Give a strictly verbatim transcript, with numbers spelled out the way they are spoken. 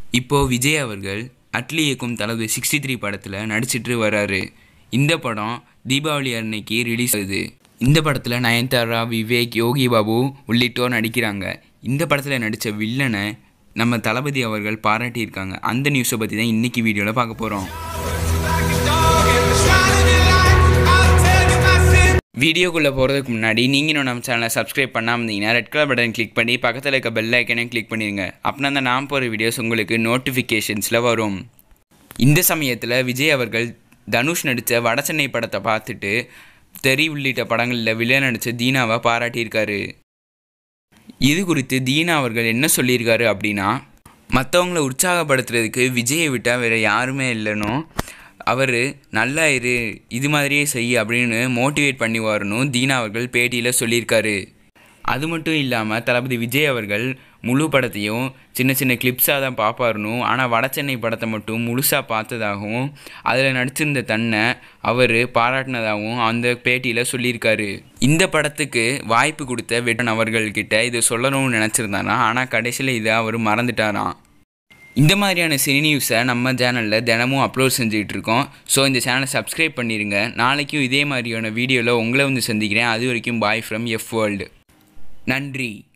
இப்போ விஜய் அவர்கள் அட்லி இயக்கும் தளபதி சிக்ஸ்டி த்ரீ படத்தில் நடிச்சிட்டு வராரு. இந்த படம் தீபாவளி அன்னைக்கு ரிலீஸ் ஆகுது. இந்த படத்தில் நயன்தாரா, விவேக், யோகி பாபு உள்ளிட்டோர் நடிக்கிறாங்க. இந்த படத்தில் நடித்த வில்லனை நம்ம தளபதி அவர்கள் பாராட்டியிருக்காங்க. அந்த நியூஸை பற்றி தான் இன்றைக்கி வீடியோவில் பார்க்க போகிறோம். வீடியோக்குள்ளே போகிறதுக்கு முன்னாடி நீங்கள் இன்னும் நம்ம சேனலை சப்ஸ்கிரைப் பண்ணாமல் இருந்தீங்கன்னா ரெட் கலர் பட்டன் கிளிக் பண்ணி பக்கத்தில் இருக்க பெல் ஐக்கனையும் கிளிக் பண்ணிடுங்க. அப்படின்னா தான் நான் போகிற வீடியோஸ் உங்களுக்கு நோட்டிஃபிகேஷன்ஸில் வரும். இந்த சமயத்தில் விஜய் அவர்கள் தனுஷ் நடித்த வடசென்னை படத்தை பார்த்துட்டு தெரி உள்ளிட்ட படங்களில் வில்லன் நடித்த தீனாவை பாராட்டியிருக்காரு. இது குறித்து தீனா அவர்கள் என்ன சொல்லியிருக்காரு அப்படின்னா, மற்றவங்களை உற்சாகப்படுத்துறதுக்கு விஜயை விட்டால் வேறு யாருமே இல்லைனோ, அவர் நல்லா இரு, இது மாதிரியே செய் அப்படின்னு மோட்டிவேட் பண்ணி வரணும் தீனா அவர்கள் பேட்டியில் சொல்லியிருக்காரு. அது மட்டும் இல்லாமல் தளபதி விஜய் அவர்கள் முழு படத்தையும் சின்ன சின்ன கிளிப்ஸாக தான் பார்ப்பாருனும், ஆனால் வடசென்னை படத்தை மட்டும் முழுசாக பார்த்ததாகவும் அதில் நடிச்சிருந்த தன்னை அவர் பாராட்டினதாகவும் அந்த பேட்டியில் சொல்லியிருக்காரு. இந்த படத்துக்கு வாய்ப்பு கொடுத்த வெட்டன் அவர்கள்கிட்ட இதை சொல்லணும்னு நினச்சிருந்தாரா, ஆனால் கடைசியில் இதை அவர் மறந்துட்டாராம். இந்த மாதிரியான சினி நியூஸை நம்ம சேனலில் தினமும் அப்லோட் செஞ்சுக்கிட்டு இருக்கோம். ஸோ இந்த சேனலை சப்ஸ்கிரைப் பண்ணிடுங்க. நாளைக்கும் இதே மாதிரியான வீடியோவில் உங்களை வந்து சந்திக்கிறேன். அது வரைக்கும் பாய் ஃப்ரம் எஃப் வேர்ல்டு. நன்றி.